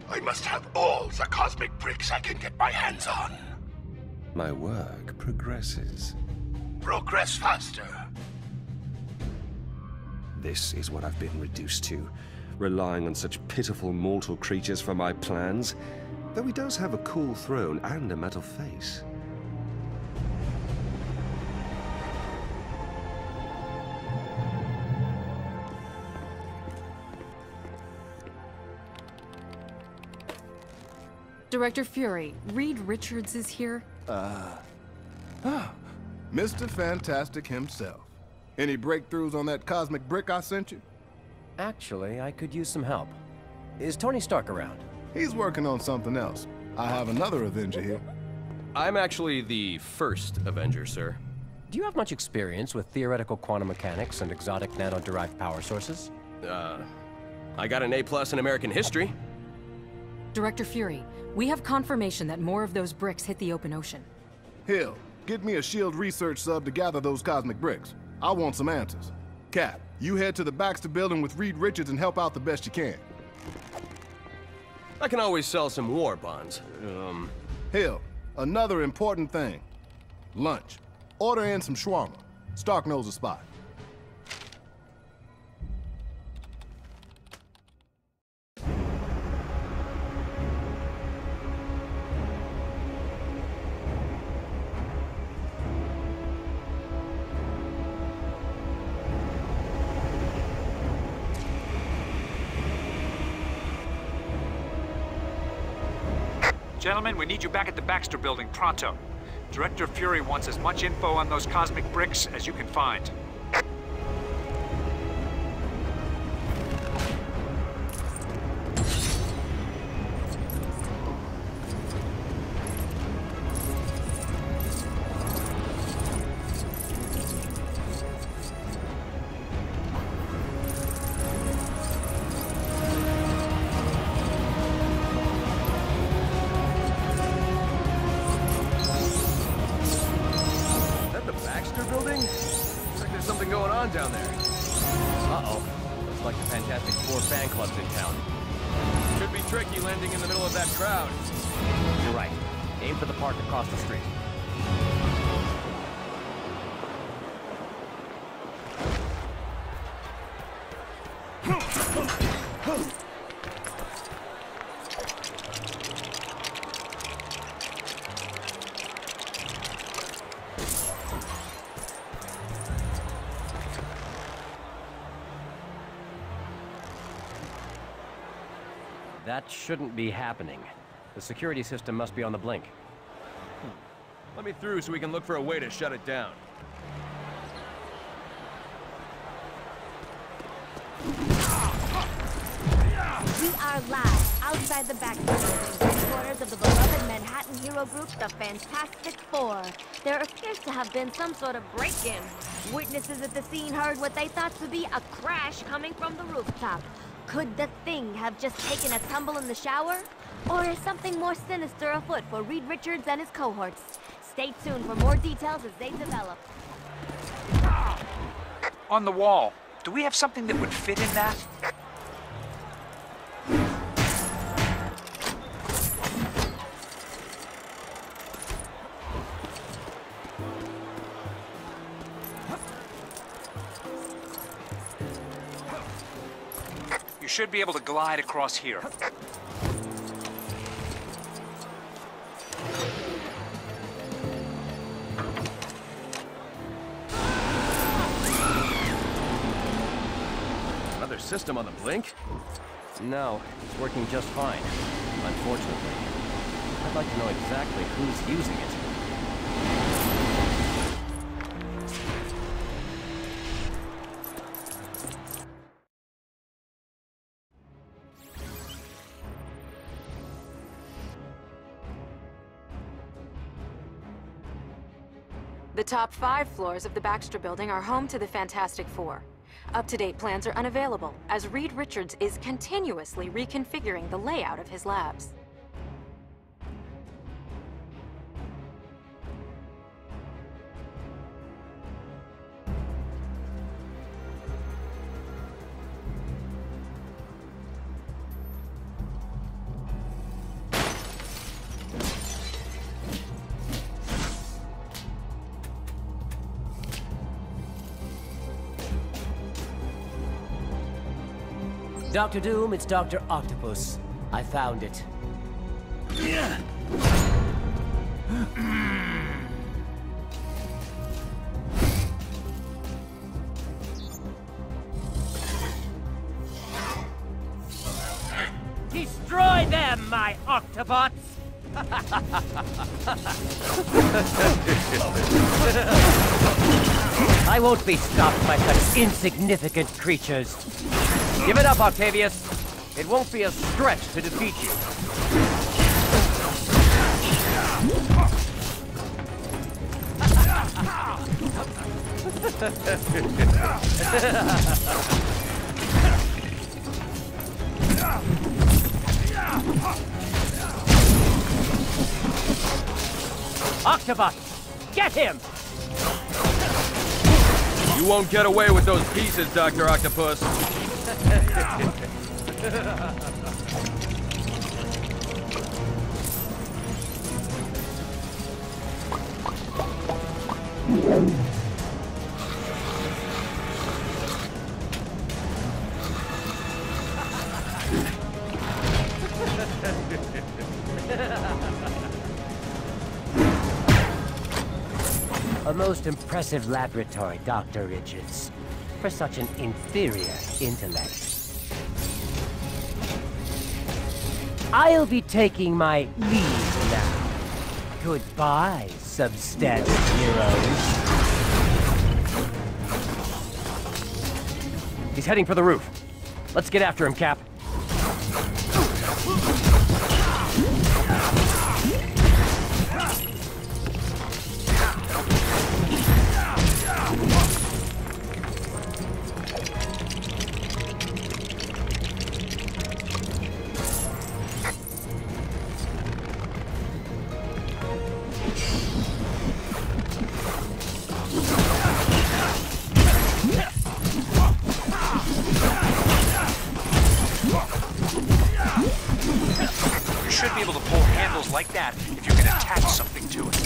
I must have all the cosmic bricks I can get my hands on. My work progresses. Progress faster. This is what I've been reduced to, relying on such pitiful mortal creatures for my plans. Though he does have a cool throne and a metal face. Director Fury, Reed Richards is here. Mr. Fantastic himself. Any breakthroughs on that cosmic brick I sent you? Actually, I could use some help. Is Tony Stark around? He's working on something else. I have another Avenger here. I'm actually the first Avenger, sir. Do you have much experience with theoretical quantum mechanics and exotic nano-derived power sources? I got an A+ in American history. Director Fury, we have confirmation that more of those bricks hit the open ocean. Hill, get me a SHIELD research sub to gather those cosmic bricks. I want some answers. Cap, you head to the Baxter building with Reed Richards and help out the best you can. I can always sell some war bonds. Hill, another important thing. Lunch. Order in some shawarma. Stark knows a spot. Gentlemen, we need you back at the Baxter building pronto. Director Fury wants as much info on those cosmic bricks as you can find. Down there. Uh-oh. Looks like the Fantastic Four fan club's in town. Could be tricky landing in the middle of that crowd. You're right. Aim for the park across the street. That shouldn't be happening. The security system must be on the blink. Let me through so we can look for a way to shut it down. We are live outside the Baxter building, headquarters of the beloved Manhattan hero group, the Fantastic Four. There appears to have been some sort of break-in. Witnesses at the scene heard what they thought to be a crash coming from the rooftop. Could the thing have just taken a tumble in the shower? Or is something more sinister afoot for Reed Richards and his cohorts? Stay tuned for more details as they develop. On the wall. Do we have something that would fit in that? You should be able to glide across here. Another system on the blink? No, it's working just fine. Unfortunately. I'd like to know exactly who's using it. The top 5 floors of the Baxter building are home to the Fantastic Four. Up-to-date plans are unavailable, as Reed Richards is continuously reconfiguring the layout of his labs. Dr. Doom, it's Dr. Octopus. I found it. Destroy them, my Octobots! I won't be stopped by such insignificant creatures. Give it up, Octavius. It won't be a stretch to defeat you. Octobot, get him! You won't get away with those pieces, Dr. Octopus. A most impressive laboratory, Dr. Richards, for such an inferior intellect. I'll be taking my leave now. Goodbye, substandard heroes. He's heading for the roof. Let's get after him, Cap. You should be able to pull handles like that if you can attach something to it.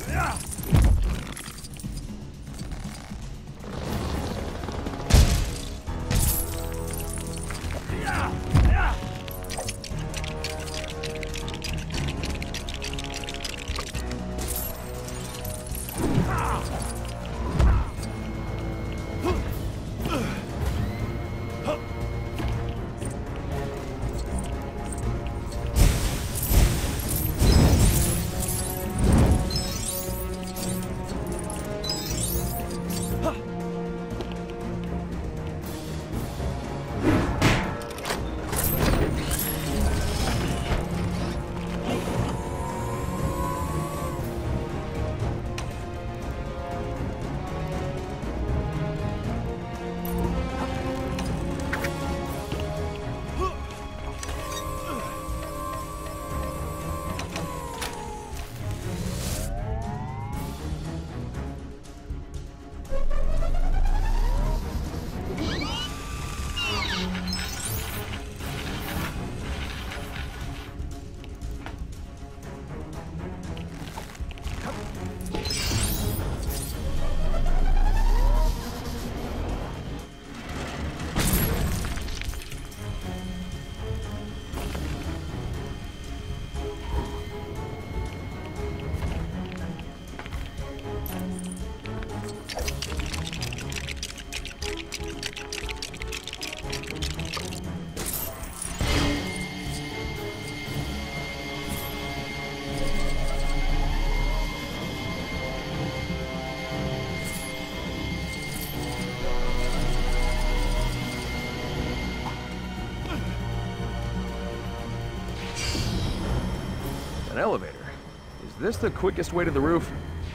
An elevator. Is this the quickest way to the roof?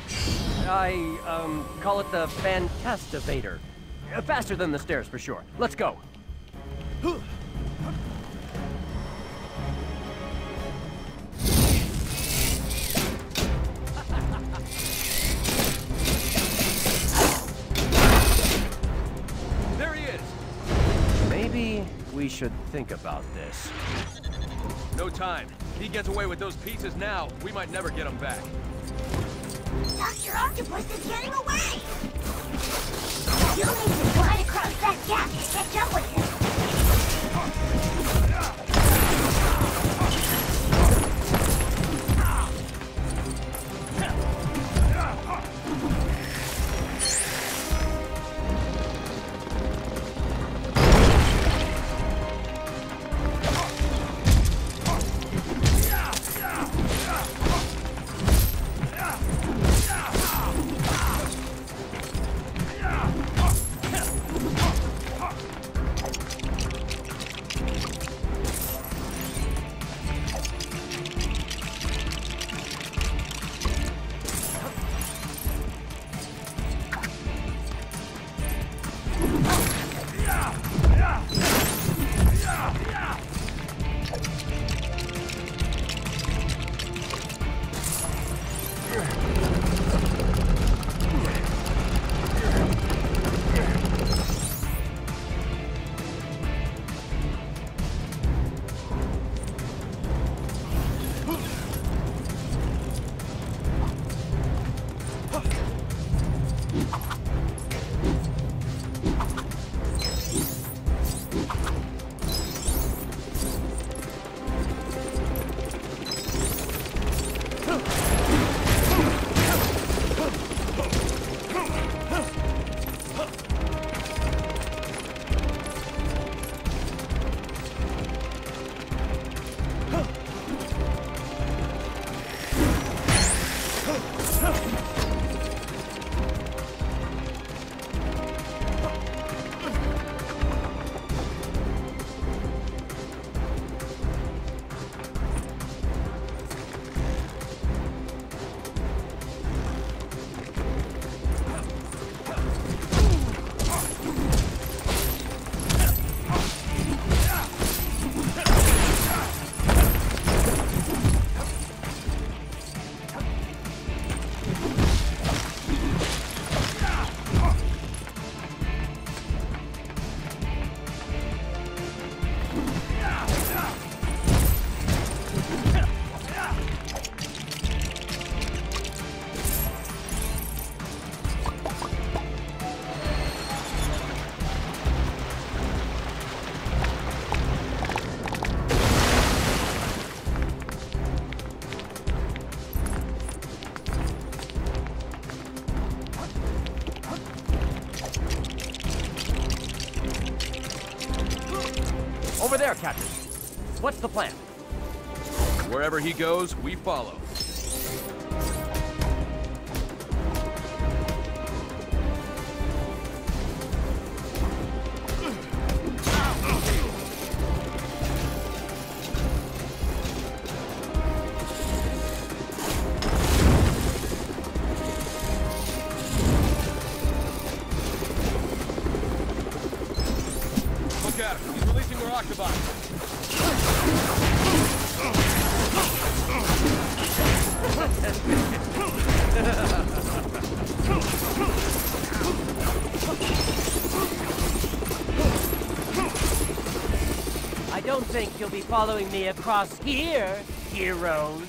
I call it the Fantastivator. Faster than the stairs, for sure. Let's go. There he is! Maybe we should think about this. No time. If he gets away with those pieces now, we might never get him back. Dr. Octopus is getting away! You'll need to glide across that gap to catch up with him. over there, Captain. What's the plan? Wherever he goes, we follow. He's releasing more Octobots. I don't think you'll be following me across here, heroes.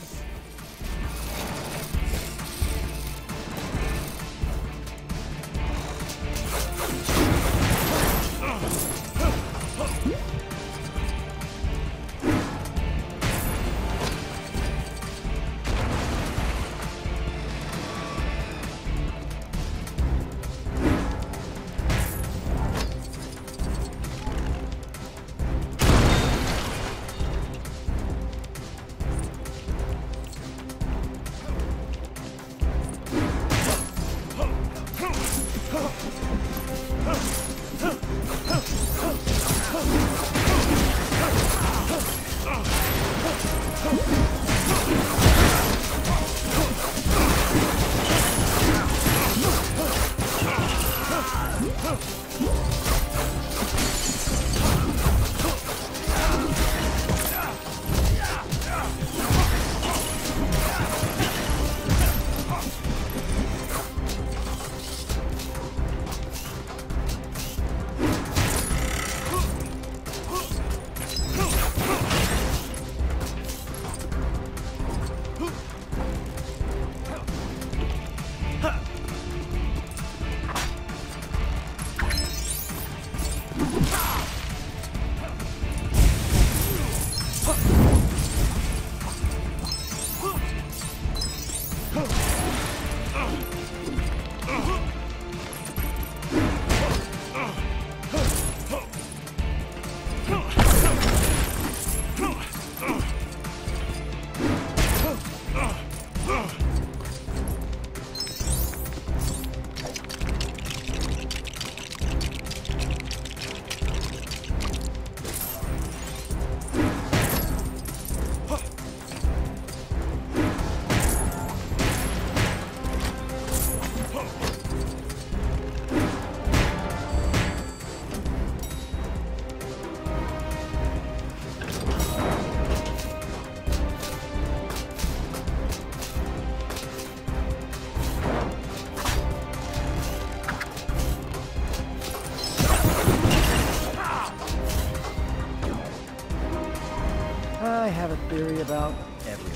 I have a theory about everything.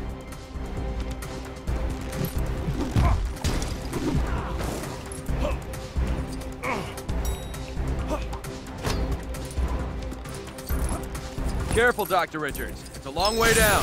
Careful, Dr. Richards. It's a long way down.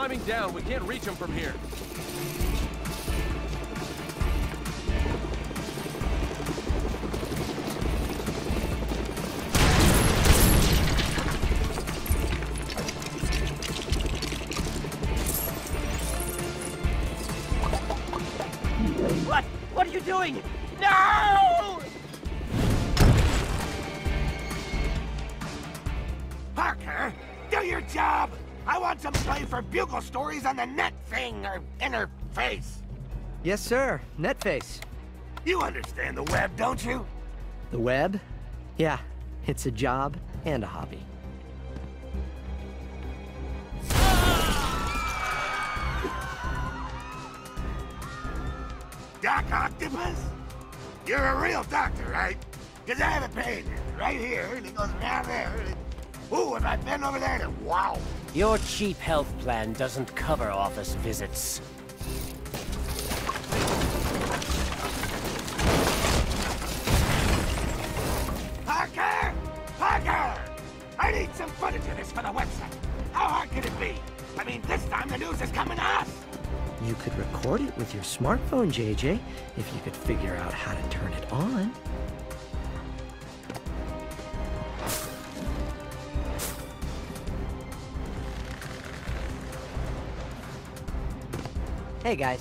climbing down. We can't reach him from here. What? What are you doing? No! Parker, do your job! I want some play for Bugle Stories on the net thing, or interface. Yes, sir. Netface. You understand the web, don't you? The web? Yeah, it's a job and a hobby. Doc Octopus? You're a real doctor, right? Because I have a pain right here, and it goes around there. Ooh, if I bend over there, then wow. Your cheap health plan doesn't cover office visits. Parker! Parker! I need some footage of this for the website. How hard could it be? I mean, this time the news is coming to us. You could record it with your smartphone, JJ, if you could figure out how to turn it on. Hey, guys.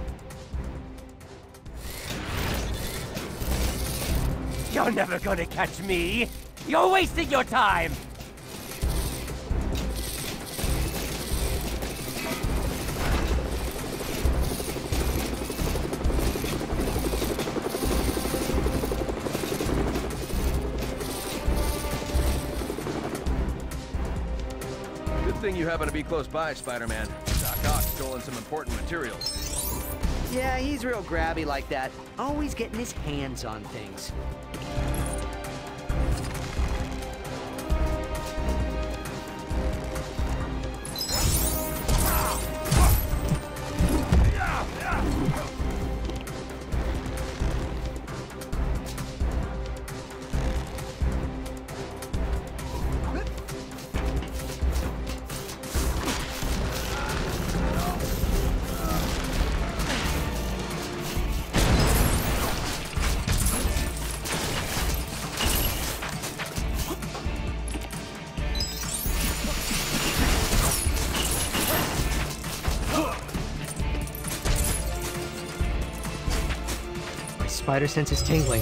You're never gonna catch me! You're wasting your time! Good thing you happen to be close by, Spider-Man. Doc Ock's stolen some important materials. Yeah, he's real grabby like that. Always getting his hands on things. Spider sense is tingling.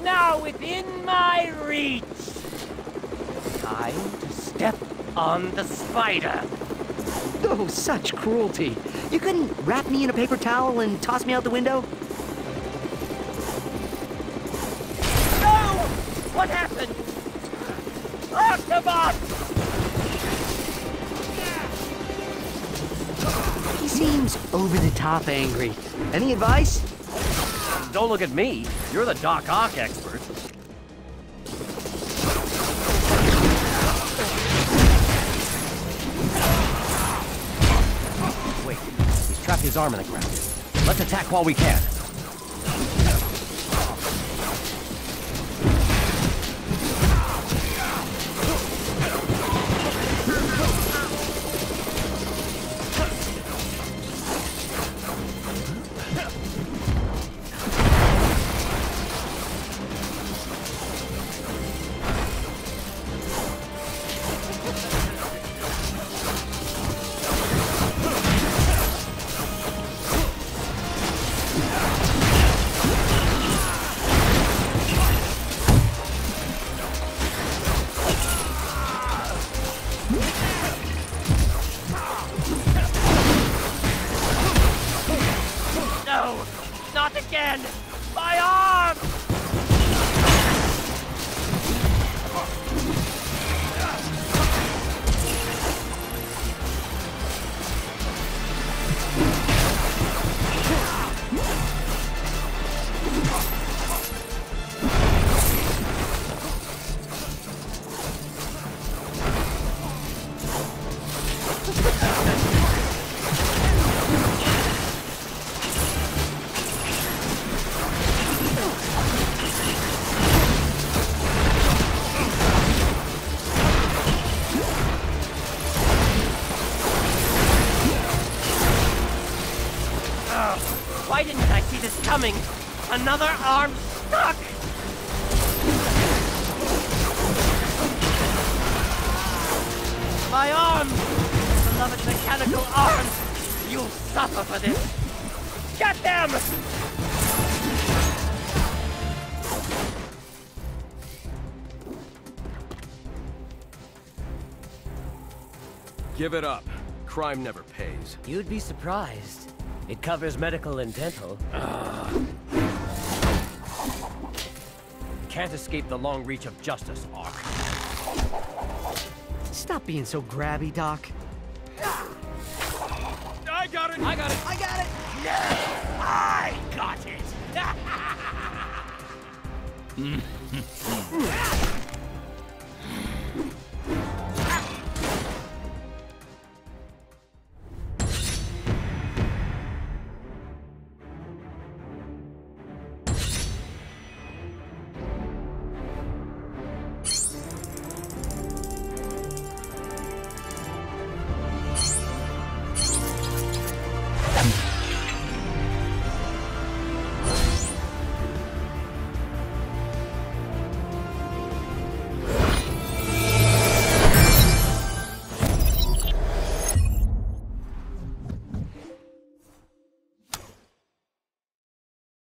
now within my reach. Time to step on the spider. Oh, such cruelty. You couldn't wrap me in a paper towel and toss me out the window? No! What happened? Octobot! He seems over-the-top angry. Any advice? Don't look at me. You're the Doc Ock expert. Wait, he's trapped his arm in the ground. Let's attack while we can. No! Not again! My arm! Why didn't I see this coming? Another arm stuck! My arm! Beloved mechanical arm! You'll suffer for this! Get them! Give it up. Crime never pays. You'd be surprised. It covers medical and dental. Can't escape the long reach of justice, Ark. Stop being so grabby, Doc. I got it! I got it! I got it! Yes! I got it!